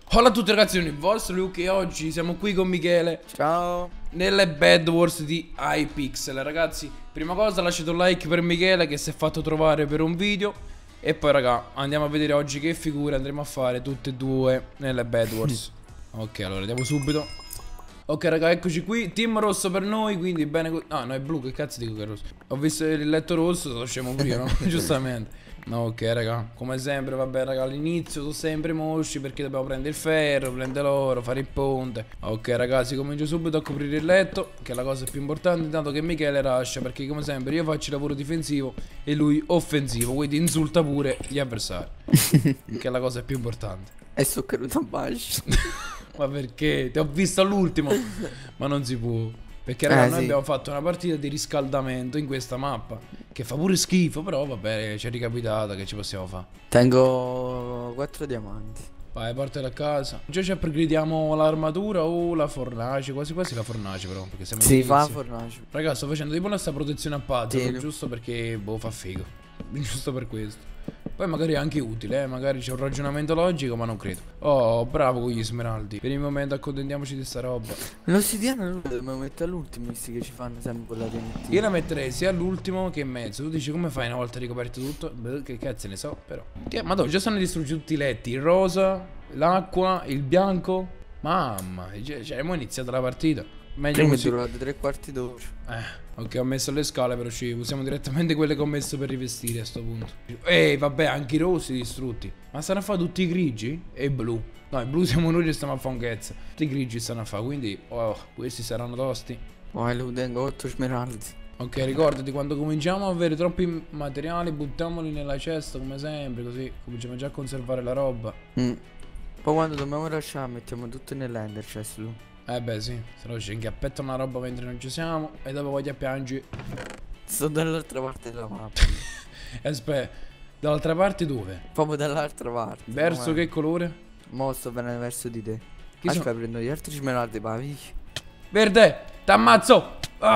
Hola a tutti ragazzi, sono il vostro Luke e oggi siamo qui con Michele. Ciao. Nelle Bed Wars di Hypixel. Ragazzi, prima cosa lasciate un like per Michele che si è fatto trovare per un video. E poi raga, andiamo a vedere oggi che figure andremo a fare tutte e due nelle Bed Wars. Ok, allora andiamo subito. Ok raga, eccoci qui, team rosso per noi, quindi bene. Ah no, è blu, che cazzo dico che è rosso? Ho visto il letto rosso, lo scemo prima, no? Giustamente. No, ok raga, come sempre, vabbè raga, all'inizio sono sempre mosci perché dobbiamo prendere il ferro, prendere l'oro, fare il ponte. Ok ragazzi, comincio subito a coprire il letto, che è la cosa più importante, intanto che Michele rascia, perché come sempre io faccio il lavoro difensivo e lui offensivo, quindi insulta pure gli avversari, che è la cosa più importante. E sono caduto a bacio. Ma perché? Ti ho visto all'ultimo. Ma non si può. Perché raga, noi sì. abbiamo fatto una partita di riscaldamento in questa mappa, che fa pure schifo, però vabbè, ci è ricapitata, che ci possiamo fare. Tengo 4 diamanti. Vai, portala a casa. Già ci upgradiamo l'armatura o la fornace, quasi quasi la fornace però, perché siamo Si fa inizi. fornace. Raga, sto facendo tipo una sta protezione a puzzle, Sì. giusto perché, boh, fa figo. Giusto per questo. Poi magari è anche utile, magari c'è un ragionamento logico, ma non credo. Oh, bravo con gli smeraldi. Per il momento accontentiamoci di sta roba. L'ossidiana lo dobbiamo mettere all'ultimo, visti che ci fanno sempre quella TNT. Io la metterei sia all'ultimo che in mezzo. Tu dici come fai una volta ricoperto tutto? Beh, che cazzo ne so, però. Madonna, già sono distrutti tutti i letti. Il rosa, l'acqua, il bianco. Mamma, cioè, mo è iniziata la partita. Meglio Prima è così. durato 3 quarti d'ora. Ok, ho messo le scale, però ci usiamo direttamente quelle che ho messo per rivestire a sto punto. Vabbè, anche i rossi distrutti. Ma stanno a fare tutti i grigi e i blu. No, i blu siamo noi che stiamo a fare un cazzo. Tutti i grigi stanno a fare, quindi questi saranno tosti. Poi lo tengo 8 smeraldi. Ok, ricordati, quando cominciamo a avere troppi materiali, buttiamoli nella cesta come sempre, così cominciamo già a conservare la roba. Poi quando dobbiamo lasciare mettiamo tutto nell'ender chest lui. Beh sì, se no ci incappetta una roba mentre non ci siamo e dopo voglio piangere. Sto dall'altra parte della mappa. Aspetta, dall'altra parte dove? Proprio dall'altra parte. Verso che colore? Mo sto venendo verso di te. Chi Aspetta, sono? prendo gli altri smeraldi, pavi. Verde, t'ammazzo!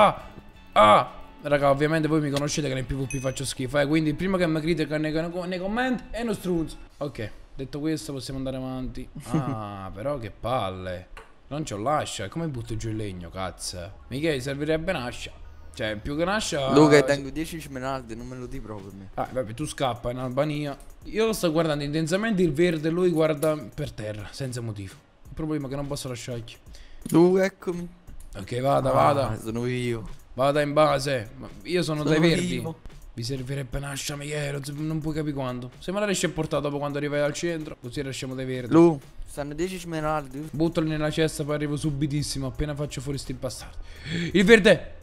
Raga, ovviamente voi mi conoscete che nel PvP faccio schifo, quindi prima che mi critica nei commenti è uno strunzo. Ok, detto questo possiamo andare avanti. Però che palle. Non c'ho l'ascia, come butto giù il legno, cazzo? Michele, servirebbe un'ascia. Cioè, più che un'ascia. Luca, tengo 10 smeraldi, non me lo di proprio a me. Vabbè, tu scappa in Albania. Io sto guardando intensamente il verde e lui guarda per terra, senza motivo. Il problema è che non posso lasciargli. Luca, eccomi. Ok, vada. Sono io. Vada in base. Io sono dai verdi. Vivo. Vi servirebbe un'ascia, Michele, non puoi capire quando. Se me la riesci a portare dopo quando arrivai al centro, così riusciamo dai verdi. Lu, stanno 10 smeraldi. Buttali nella cesta, poi arrivo subitissimo, appena faccio fuori sti bastardi. Il verde!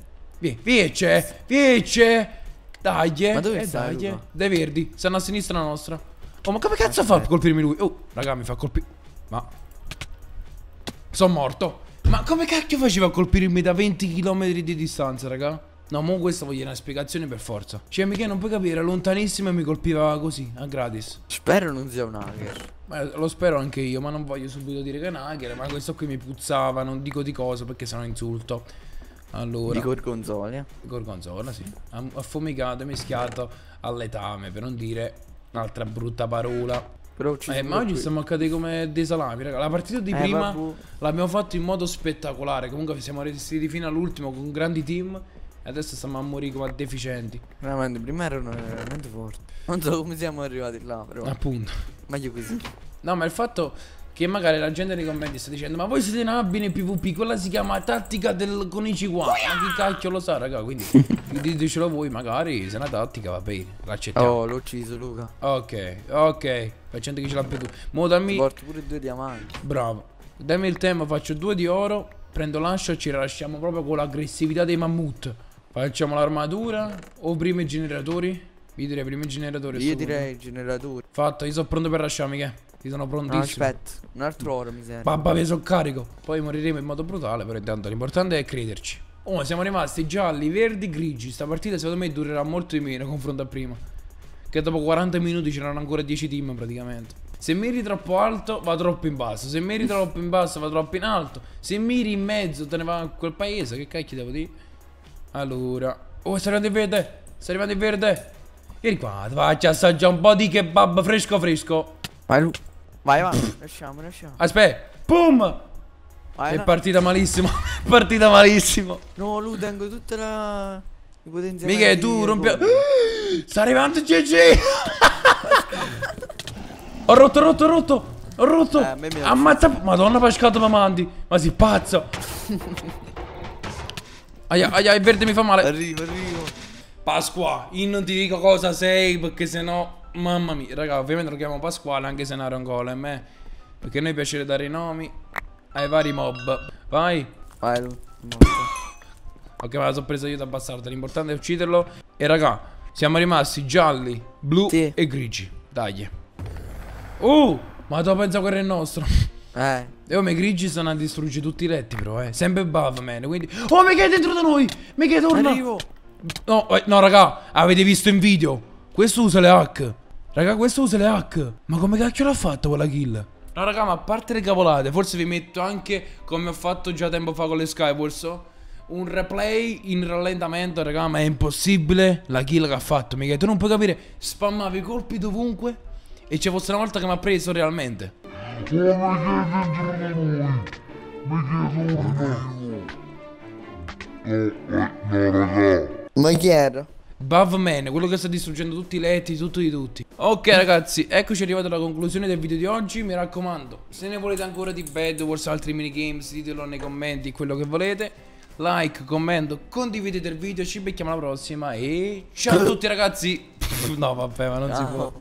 Viece! Dai, Ma dove stai, dai, Luca? dai verdi, stanno a sinistra la nostra. Oh, ma come cazzo fa a colpirmi lui? Oh, raga, mi fa colpire. Ma sono morto. Ma come cacchio faceva a colpirmi da 20 km di distanza, raga? No, mo questa voglio una spiegazione per forza. Cioè, mica non puoi capire, era lontanissimo e mi colpiva così, a gratis. Spero non sia un hacker. Lo spero anche io, ma non voglio subito dire che è un hacker. Ma questo qui mi puzzava, non dico di cosa perché sennò insulto. Allora, Di gorgonzola. gorgonzola, sì. Affumicato e mischiato al letame, per non dire un'altra brutta parola. Però ci Ma oggi stiamo a cadere come dei salami, raga. La partita di prima vabbù. l'abbiamo fatto in modo spettacolare. Comunque siamo resistiti fino all'ultimo con grandi team. E adesso stiamo a morire come a deficienti. Veramente, prima erano veramente forti. Non so come siamo arrivati là, però. Appunto. Meglio così. No, ma il fatto che magari la gente nei commenti sta dicendo: ma voi siete nabili nel PvP, quella si chiama tattica del Konichiwa. Ma chi cacchio lo sa, raga? Quindi ditecelo voi, magari se è una tattica va bene, l'accettiamo. Oh, l'ho ucciso, Luca. Ok. Facendo che ce l'ha più tu. Mo dammi. Porto pure 2 diamanti. Bravo. Dammi il tempo, faccio 2 di oro. Prendo l'ascia e ci rilasciamo proprio con l'aggressività dei mammut. Facciamo l'armatura o prima i generatori? Io direi prima i generatori. Io direi il generatore. Fatto, io sono pronto per lasciarmi, che? Io sono No, prontissimo. aspetta, un altro oro mi serve. Babba, vi sono carico. Poi moriremo in modo brutale, però intanto l'importante è crederci. Oh, siamo rimasti gialli, verdi, grigi. Sta partita secondo me durerà molto di meno confronto a prima. Che dopo 40 minuti c'erano ancora 10 team praticamente. Se miri troppo alto va troppo in basso. Se miri troppo in basso va troppo in alto. Se miri in mezzo te ne va a quel paese. Che cacchio devo dire? Allora. Oh, sta arrivando il verde. Sta arrivando il verde. Vieni qua, ti faccio assaggiare un po' di kebab fresco. Vai, Lu. Vai, vai, lasciamo. Aspetta. Boom. Vai, È no. partita malissimo. È partita malissimo. No, lui tengo tutta la... i potenziamenti. Michele, tu rompi. Sta arrivando GG. Ho rotto. a me mi ha Ammazza. Madonna, pescato mi mandi. Ma si pazzo. Aia, il verde mi fa male. Arrivo. Pasqua, io non ti dico cosa sei perché sennò. Mamma mia, raga, ovviamente lo chiamo Pasquale anche se non era un golem, perché a noi piace dare i nomi ai vari mob. Vai. Vai, lui. Morto. Ok, ma la sorpresa io da bastardo. L'importante è ucciderlo. E raga, siamo rimasti gialli, blu Sì. e grigi. Dai. Ma tu pensa quello è il nostro. E oh, i grigi stanno a distruggere tutti i letti, però, sempre buff, man. Quindi. Oh, Michele è dentro da noi! Michele torna! Arrivo. No, raga, avete visto in video? Questo usa le hack. Raga, questo usa le hack. Ma come cacchio l'ha fatto quella kill? No, raga, ma a parte le cavolate, forse vi metto anche, come ho fatto già tempo fa con le Skywars, un replay in rallentamento, raga, ma è impossibile la kill che ha fatto, Michele. Tu non puoi capire, spammavi i colpi dovunque e c'è fosse una volta che mi ha preso realmente. Ma chi era? Bavman, quello che sta distruggendo tutti i letti, tutto di tutti. Ok ragazzi, eccoci arrivati alla conclusione del video di oggi. Mi raccomando, se ne volete ancora di Bed Wars, altri minigames, ditelo nei commenti quello che volete. Like, commento, condividete il video, ci becchiamo alla prossima e ciao a tutti ragazzi. No vabbè, ma non si può.